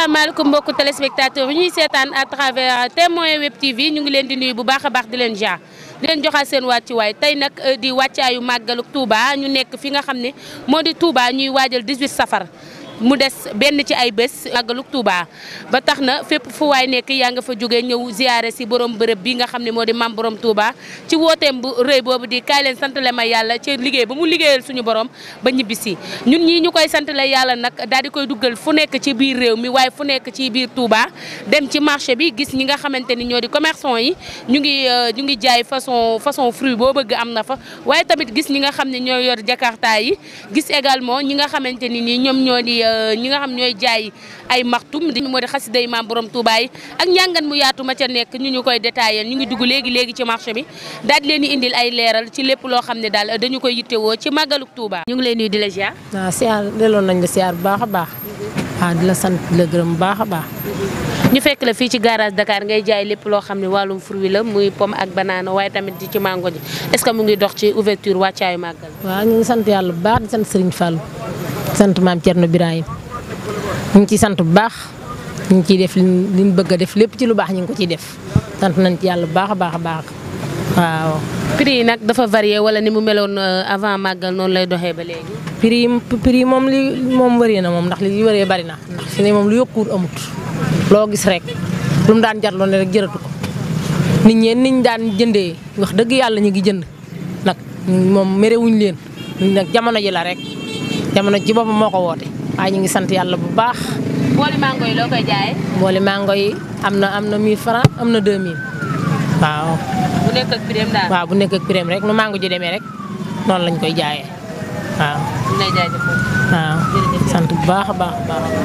asalaamaaleykum mbokku téléspectateurs yi ñuy seetaan à travers Témoin Web TV ñu ngi leen di nuyu bu baax a baax di leen jaar di leen joxaat seen wàccuwaay tey nag di wàccaayu màggalu Touba ñu nekk fi nga xam ne moo di Touba ñuy waajal 18 safar mu des benn ci ay bés màggalu Touba ba tax na fépp fu waay nekk yaa nga fa jógee ñëw ziyaare si borom bërëb bi nga xam ne moo di mam borom Touba ci wooteem bu rëy boobu di kaay leen santale ma yàlla ci liggéey ba mu liggéeyal suñu borom ba ñibbisi ñun ñii ñu koy santale yàlla nag daal di koy duggal fu nekk ci biir réew mi waaye fu nekk ci biir Touba dem ci marché bi gis ñi nga xamante ni ñoo di commerçant yi ñu ngi jaay façon fruit boo bëgg am na fa waaye tamit gis ñi nga xam ne ñoo yor jakarta yi gis également ñi nga xamante ni nii ñoom ñoo di ñi nga xam ñooy jaay ay maxtum di moo di xasida yi maam borom Touba yi ak njàngan mu yaatu ma ca nekk ñu koy détaillé ñu ngi dugg léegi ci marché bi daal di leen di indil ay leeral ci lépp loo xam ne daal dañu koy yittewoo ci màggaluk Touba. ñu ngi leen nuyu di la ziar. waaw siyaar delloon nañ la siyaar bu baax a baax. waaw di la sant di la gërëm bu baax a baax. ñu fekk la fii ci garage Dakar ngay jaay lépp loo xam ne wàllum fruit la muy pomme ak banana waaye tamit di ci mango ji est-ce que mu ngi dox ci ouverture wàccaayu màggal. waaw ñu ngi sant yàlla bu baax di sant Serigne Fallou sant maam Thierno Birahim ñu ngi ciy sant bu baax ñu ngi ciy def li ñu bëgg a def lépp ci lu baax ñu ngi ko ciy def sant nañ ci yàlla bu baax a baax a baax waaw. prix yi nag dafa varié wala ni mu meloon avant màggal noonu lay doxee ba léegi. prix yi moom moom wëree na moom ndax li wëree bari na ndax fi ne moom lu yokkuwut amut loo gis rek lu mu daan jarloon rek jëratu ko nit ñeen niñ daan jëndee wax dëgg yàlla ñu ngi jënd nag moom merewuñ leen nag jamono ji la rek jamono ci boppam moo ko woote waaye ñu ngi sant yàlla bu baax. booli mango yi loo koy jaayee. booli mango yi am na 1000 francs am na 2000 waaw. bu nekk ak prix daal. waaw bu nekk ak prix rek nu mango ji demee rek noonu lañ koy jaayee waaw. ñu lay jaajëfal. waaw sant bu baax a baax a baax.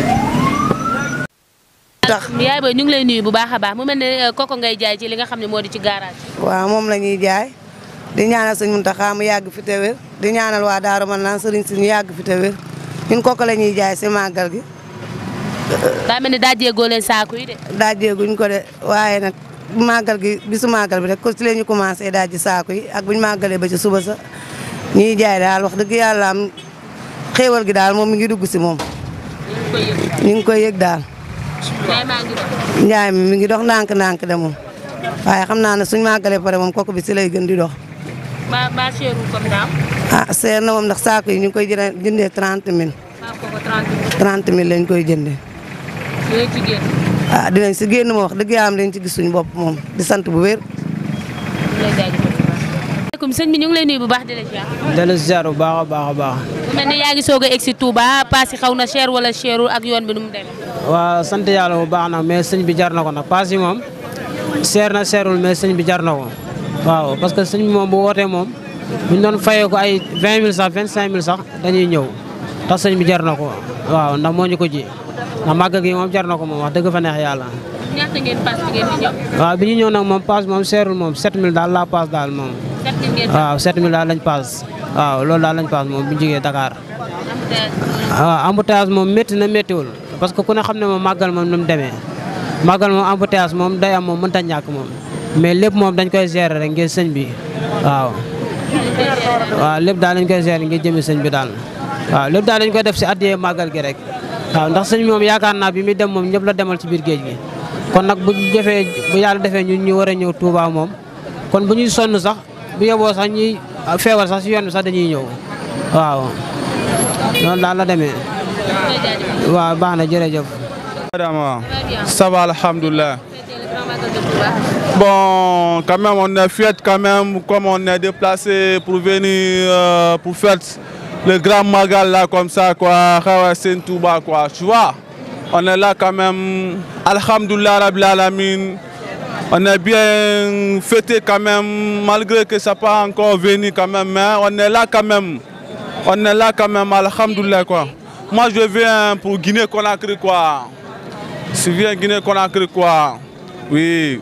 tax yaay booy ñu ngi lay nuyu bu baax a baax mu mel ne koko ngay jaay ci li nga xam ne moo di ci garage. waaw moom la ñuy jaay di ñaanal sëñ Muntaxa mu yàgg fi te wér di ñaanal waa Daaru Manaan sëriñ si ñu yàgg fi te wér ñun kooku la ñuy jaay si màggal gi. daa mel ni daa jéegoo leen saako yi de. daa jéeguñ ko de waaye nag màggal gi bisu màggal bi rek ko ci la ñu commencé daal ji saako yi ak buñu màggalee ba ci suba sa ñuy jaay daal wax dëgg yàlla am xéewal gi daal moom mi ngi dugg si moom. ñu ngi koy yëg daal. njaay mi ngi dox ndànk-ndànk de moom waaye xam naa ne suñu màggalee pare moom kooku bi si lay gën di dox. ba seeru comme daaw. ah seer na moom ndax saako yi ñu ngi koy jëndee 30 000. saako ko 30 000. 30 000 lañ koy jëndee. dinañ ci génn. ah dinañ si génn ma wax dëgg yàlla dañ ci gis suñu bopp moom di sant bu wér. asalaamaaleykum sëñ bi ñu ngi lay nuyu bu baax di la ziar. dellu ziar bu baax a baax a baax. bu mel ne yaa ngi soog a egg si Touba paas yi xaw na cher wala cherul ak yoon bi nu mu demee. waaw sant yàlla bu baax nag mais sëñ bi jar na ko nag paas yi moom cher na cherul mais sëñ bi jar na ko waaw parce que sëñ bi moom bu wootee moom buñ doon fayee ko ay 20 000 sax 25 000 sax dañuy ñëw tax sëñ bi jar na ko waaw ndax moo ñu ko ji ndax màggal gi moom jar na ko moom wax dëgg fa neex yàlla. ñaata ngeen paas bi ngeen di ñëw. waaw bi ñu ñëw nag moom paas moom cherul moom 7000 daal la paas daal moom. 7000 ngeen waaw 7000 daal lañ paas waaw loolu daal lañ paas moom bu ñu jógee Dakar. waaw embouteillage moom métti na méttiwul parce que ku ne xam ne moom màggal moom nu mu demee màggal moom embouteillage moom day am moom mënta ñàkk moom mais lépp moom dañ koy gérer rek ngir sëñ bi waaw. waaw lépp daal dañ koy gérer ngir jëmi sëñ bi daal waaw lépp daal dañ koy def si addiyee màggal gi rek waaw ndax sëñ bi moom yaakaar naa bi muy dem moom ñëpp la demal ci biir géej gi kon nag bu yàlla defee ñun ñu war a ñëw Touba moom kon bu ñuy sonn sax bu yeboo sax ñuy feebar sax si yoon bi sax dañuy ñëw waaw noonu daal la demee waaw baax na jërëjëf. Madame, ça va, alhamdoulilah. Bon, quand même, on est fiers quand même, comme on est déplacé pour venir pour faire le grand magal là, comme ça, quoi, Khawassine Touba, quoi, tu vois. On est là quand même, alhamdoulilah, Rabbil Alamin. On est bien fêté quand même, malgré que ça n'a pas encore venu quand même, mais on est là quand même. On est là quand même, alhamdoulilah, quoi. Moi, je viens pour Guinée-Conakry, quoi. Je viens Guinée-Conakry, quoi. Oui.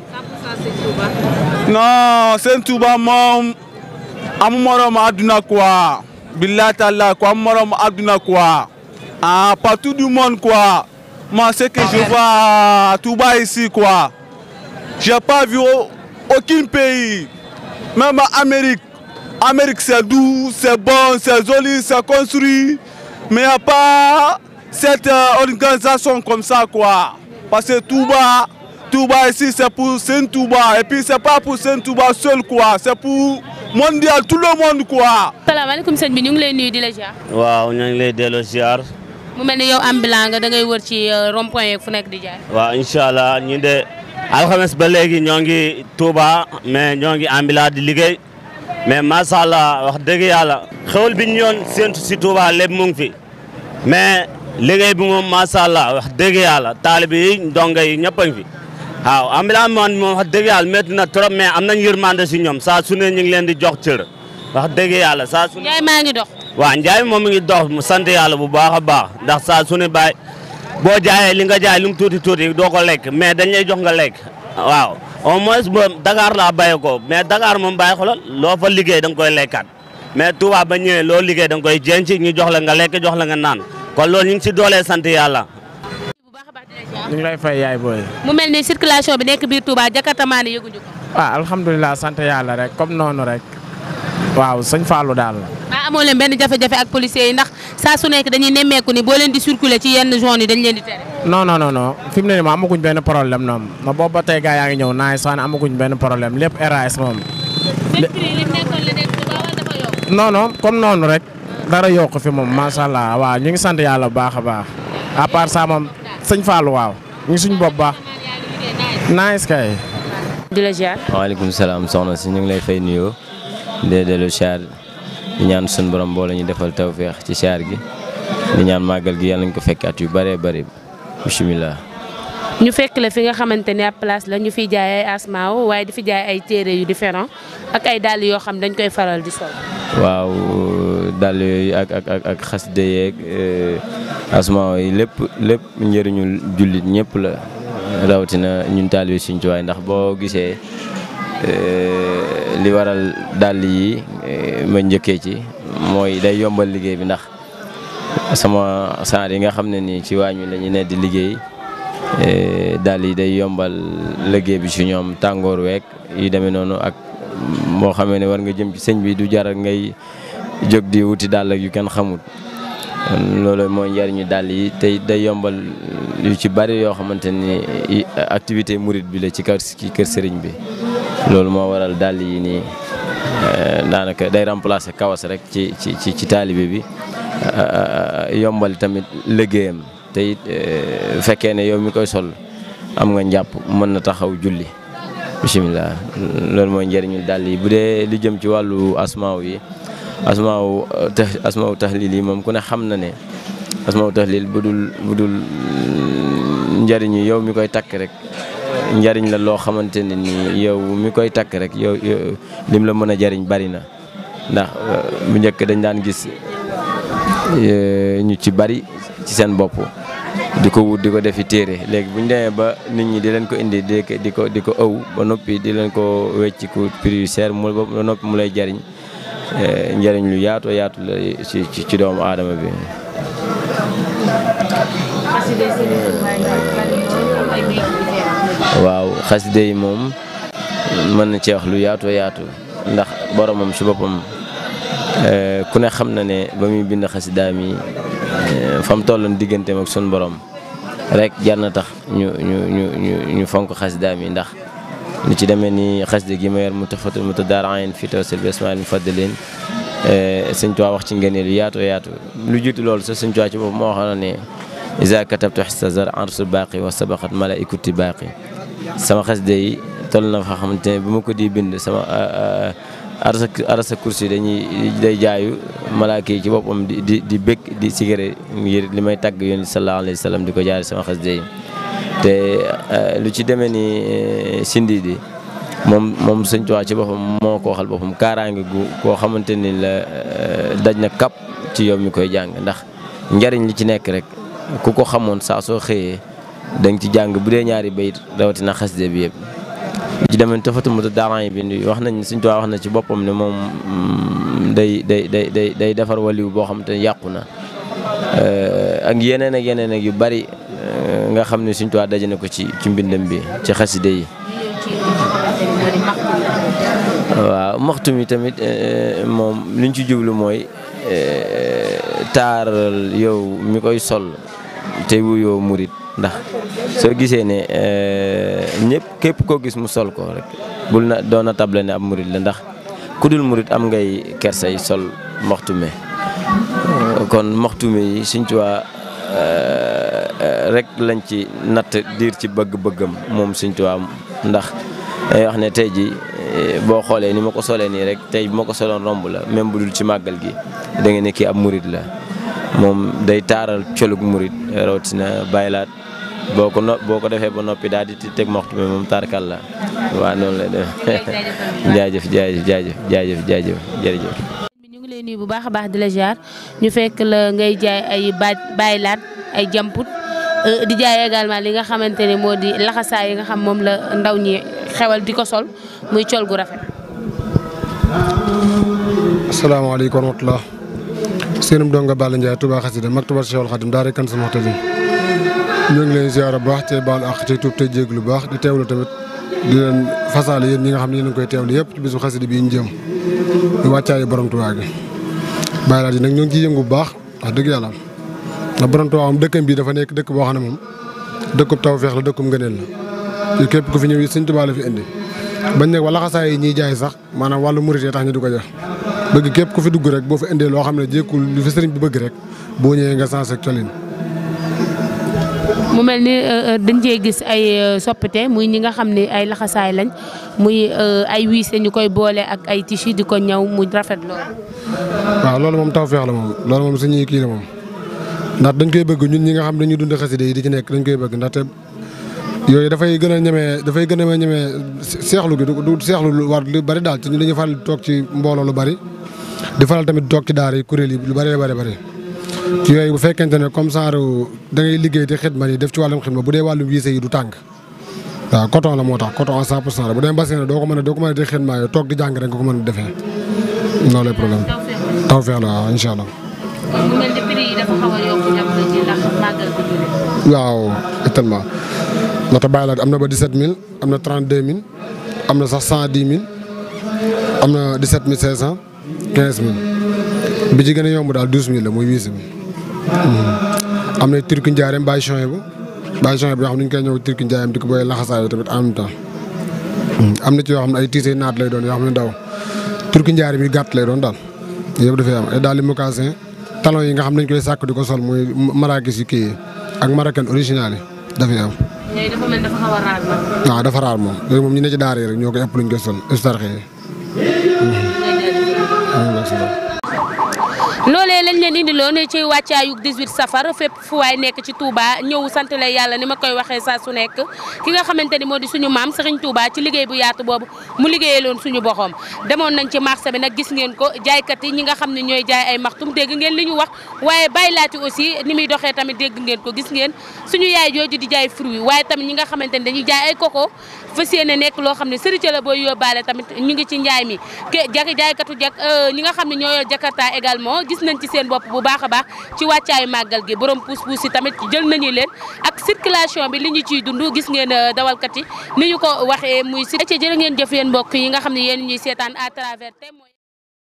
Non, c'est Touba, mom. Amumorom aduna, quoi. Billah ta'ala, quoi. Amumorom aduna, quoi. Ah, partout du monde, quoi. Moi, c'est que je vois à Touba ici, quoi. J'ai pas vu aucun pays, même en Amérique. Amérique, c'est doux, c'est bon, c'est joli, c'est construit. Mais il n'y a pas cette organisation comme ça, quoi. Parce que Touba ici, c'est pour Sen Touba. Et puis, c'est pas pour Sen Touba seul, quoi. C'est pour mondial, tout le monde, quoi. salaamaaleykum sëñ bi ñu ngi lay nuyu di la ziar. waaw ñu ngi lay delloo ziar. mu mel ni yow ambulant nga da ngay wër ci rond point yeeg fu nekk di jaay. waaw incha allah ñu de alxames ba léegi ñoo ngi Touba mais ñoo ngi ambulant di liggéey mais macha allah wax dëgg yàlla xewal bi ñu ñoon séntu si Touba lépp mu ngi fi mais liggéey bi moom macha allah wax dëgg yàlla taalibe yi ndongo yi ñëpp a ngi fi. waaw ambulant moom wax dëgg yàlla métti na trop mais am nañ yërmande si ñoom saa su ne ñu ngi leen di jox cër wax dëgg yàlla saa su ne. Njaay maa ngi dox. waaw Njaay moom mi ngi dox mu sant yàlla bu baax a baax ndax saa su ne bàyyi boo jaayee li nga jaay lu mu tuuti tuuti doo ko lekk mais dañ lay jox nga lekk waaw au moins Dakar laa bàyyi ko mais Dakar moom bàyyi xoolal loo fa liggéey da nga koy lekkaat mais Touba ba ñëwee loo liggéey da nga koy jenc ñu jox la nga lekk jox la nga naan kon loolu ñu ngi si doolee sant yàlla. ñu ngi lay fay yaay booy. mu mel ni circulation bi nekk biir Touba jakartamaane yëguñu ko. waaw alhamdulilah sant yàlla rek comme noonu rek waaw sëñ Fallou daal. amoo leen benn jafe-jafe ak policiers yi ndax saa su nekk dañuy nemmeeku ni boo leen di circuler ci yenn zone yi dañ leen di tere. non fi mu ne nii ma amaguñ benn problème noonu ma boobu ba tey gaa yaa ngi ñëw naaj sax amaguñ benn problème lépp RAS moom. seen prix li mu nekkoon la nekk Touba wala dafa yokk. non comme noonu rek dara yokk fi moom macha allah waaw ñu ngi sant yàlla bu baax a baax à part ça moom sëñ Fallou waaw ñu ngi suñu bopp baax. naaj kay. di la ziar. waaleykum salaam soxna si ñu ngi lay fay nuyoo di dellu ziar di ñaan suñu borom boo la ñu defal tawféex ci ziar gi di ñaan màggal gi yàlla nañu ko fekk at yu bëree bëri bisimilah. ñu fekk la fi nga xamante ne ab place la ñu fiy jaay ay asmaaw waaye di fi jaay ay téere yu différent ak ay dàll yoo xam dañ koy faral di sol. waaw dàll yooyu ak xasida yeeg asmaaw yi lépp njëriñu jullit ñëpp la rawatina ñun taalibe Sëriñ Tuubaa ndax boo gisee li waral dàll yi ma njëkkee ci mooy day yombal liggéey bi ndax sama saar yi nga xam ne nii ci waañ wi la ñu ne di liggéey dàll yi day yombal liggéey bi ci ñoom tàngoor week yu demee noonu ak moo xamee ne war nga jëm ci sëñ bi du jar ngay jóg di wuti dàll ak yu kenn xamut loolu mooy njariñu dàll yi tey day yombal yu ci bari yoo xamante ni activité murit bi la ci kër sëriñ bi loolu moo waral dàll yi nii daanaka day remplacer kawas rek ci taalibe bi yombal tamit liggéeyam te it fekkee ne yow mi koy sol am nga njàpp mën na taxaw julli bisimilah loolu mooy njëriñu dàll yi bu dee li jëm ci wàllu asmaaw yi asmaaw tahlil yi moom ku ne xam na ne asmaaw tahlil bu dul njëriñu yow mi koy takk rek njëriñ la loo xamante ne ni yow mi koy takk rek yow lim la mën a jëriñ bari na ndax bu njëkk dañ daan gis ñu ci bari ci seen bopp di ko wut di ko defi téere léegi bu ñu demee ba nit ñi di leen ko indi di ko ëw ba noppi di leen ko wecc ku prix yu cher ba noppi mu lay jariñ njariñ lu yaatu la ci doomu aadama bi. waaw xaside yi moom mën na cee wax lu yaatu ndax boromam ci boppam ku ne xam na ne ba muy bind xasidaam yi fa mu tolloon digganteem ak sun borom rek jar na tax ñu fonk xasidaam yi ndax lu ci demee ni xasida gi ma yor mu tafatul mu tadaarayn fi tawassul bi asmaa'il mufaddalin Sëñ Tuubaa wax ci ngëneel lu yaatu lu jiitu loolu sax Sëñ Tuubaa ci boppam moo xam ne iza katabtu xistazar arsul baaqi wa sabaqat malaa'ikati baaqi sama xasida yi toll na fa xamante ne bu ma ko di bind sama arasa kursi day jaayu malaaka yi ci boppam di bëgg di sigare ngir li may tàgg yoon sallallahu alayhi wa sallam di ko jaari sama xasida yi te lu ci demee ni sindi di moom Sëñ Tuubaa ci boppam moo ko waxal boppam kaaraange gu koo xamante ni la daj na kap ci yow mi koy jàng ndax njariñ li ci nekk rek ku ko xamoon saa soo xëyee danga ci jàng bu dee ñaari bayit rawatina xasida bi yëpp ci demee tafatu mu daaran yi bi wax nañ Sëñ Tuubaa wax na ci boppam ne moom day defar waliw boo xam te yàqu na ak yeneen ak yu bari nga xam ne Sëñ Tuubaa daje na ko ci mbindam bi ci xasida yi. waaw maxtum yi tamit moom liñ ci jublu mooy taaral yow mi koy sol te wuyoo murit ndax soo gisee ne ñëpp képp koo gis mu sol ko rek bul na doon a table ne ab murit la ndax ku dul murit am ngay kersay sol moxtume kon moxtume yi Sëñ Tuubaa rek lañ ci natt diir ci bëgg-bëggam moom Sëñ Tuubaa ndax day wax ne tey ji boo xoolee ni ma ko solee nii rek tey bu ma ko soloon romb la même bu dul ci màggal gi da nga ne kii ab murit la moom day taaral colug murit rawatina baylaat boo ko defee ba noppi daal di teg moxtu mi moom tarkal la waaw noonu lay def jaajëf jërëjëf. ñu ngi lay nuyu bu baax a baax di la ziar ñu fekk la ngay jaay ay baylaat ay jamput di jaay également li nga xamante ne moo di laxasaay yi nga xam moom la ndaw ñi xewal di ko sol muy col gu rafet. asalaamaaleykum wa rahmatulah. seenum donga Balla Ndiaye Touba Xasida Maktabatu Cheikhul Khadim daara kan sa moxtali ñu ngi leen ziar bu baax te baal ak te tuub te jéglu bu baax di teewlu tamit di leen fasaale yéen ñi nga xam ne yéen a ngi koy teewlu yëpp ci bisu xasida bii ñu jëm di wàccaayu borom Touba gi. bàyyi laa ji nag ñoo ngi ciy yëngu bu baax wax dëgg yàlla ndax borom Touba moom dëkkam bii dafa nekk dëkk boo xam ne moom dëkkub tawfeex la dëkkub ngëneel la képp ku fi ñëw yi Sëñ Touba la fi indi bañ nekk wala xasaay yi ñuy jaay sax maanaam wàllu murit tax ñu di ko jox bëgg képp ku fi dugg rek boo fi indee loo xam ne jékkul lu fi sëriñ bi bëgg rek boo ñëwee nga sens ak colin. mu mel ni dañ cee gis ay soppite muy ñi nga xam ne ay laxasaay lañ muy ay wiise ñu koy boole ak ay tissu di ko ñaw mu rafet loolu. waaw loolu moom tawfeex la moom loolu moom suñuy kii la moom ndax dañ koy bëgg ñun ñi nga xam ne dañuy dund xasida yi di ci nekk dañ koy bëgg ndaxte yooyu dafay gën a ñemee seexlu gi du seexlu lu war lu bari daal ci ñu dañuy faral di toog ci mbooloo lu bari di faral tamit toog ci daara yi kuréel yi lu bari ci yooyu bu fekkente ne comme ça da ngay liggéey te xidma yi def ci wàllum xidma bu dee wàllum wiise yi du tàng waaw coton la moo tax coton à 100% la bu dee mbasee ne doo ko mën a di xidma yooyu toog di jàng rek nga ko mën a defee loolu lay problème tawfeex la waaw incha allah. mu mel ni prix yi dafa xaw a yokk jamono ji ndax màggal ko jëlee. waaw tellement ndaxte bàyyi la am na ba 17000 am na 32000 am na sax 110000 am na 17500 15000 bi ci gën a yomb daal 12000 la muy 8000. am na turki njaareem bàyyi changé bu yoo xam ne ñu koy ñëw turki njaareem di ko booyee laxasaay tamit en même temps am na ci yoo xam ne ay tiise naat lay doon yoo xam ne ndaw turki njaareem yi gàtt lay doon daal yëpp dafay am ay daal di mocassin talon yi nga xam ne dañ koy sàkk di ko sol muy marakis yu kii yi ak maraken original yi dafay am. yooyu dafa mel dafa xaw a raar nag. waaw dafa raar moom yooyu moom ñu ne ci daara yi rek ñoo koy ëpp luñ koy sol istarxee loolee lañ leen indiloon ci wàccaayu 18 safar fépp fu waay nekk ci Touba ñëw sant la yàlla ni ma koy waxee saa su nekk ki nga xamante ni moo di suñu maam Serigne Touba ci liggéey bu yaatu boobu mu liggéeyaloon suñu boxoom demoon nañ ci marché bi nag gis ngeen ko jaaykat yi ñi nga xam ne ñooy jaay ay maxtum dégg ngeen li ñu wax waaye baylaati aussi ni muy doxee tamit dégg ngeen ko gis ngeen suñu yaay jooju di jaay fruit waaye tamit ñi nga xamante ni dañuy jaay ay coco fas yéene nekk loo xam ne sërite la booy yóbbaale tamit ñu ngi ci njaay mi jaaykatu ñi nga xam ne ñoo yor Jakarta également gis nañ ci seen bopp bu baax a baax ci wàccaayu màggal gi borom puus-puus yi tamit jël nañu leen ak circulation bi li ñu ciy dund gis ngeen dawalkat yi ni ñu ko waxee muy si jërë ngeen jëf yéen mbokk yi nga xam ne yéen ñuy seetaan à travers Témoin